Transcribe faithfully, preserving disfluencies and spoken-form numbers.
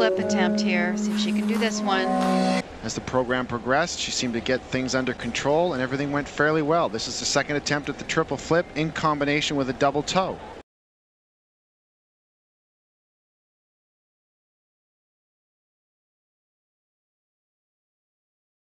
flip attempt here. See if she can do this one. As the program progressed, she seemed to get things under control and everything went fairly well. This is the second attempt at the triple flip in combination with a double toe.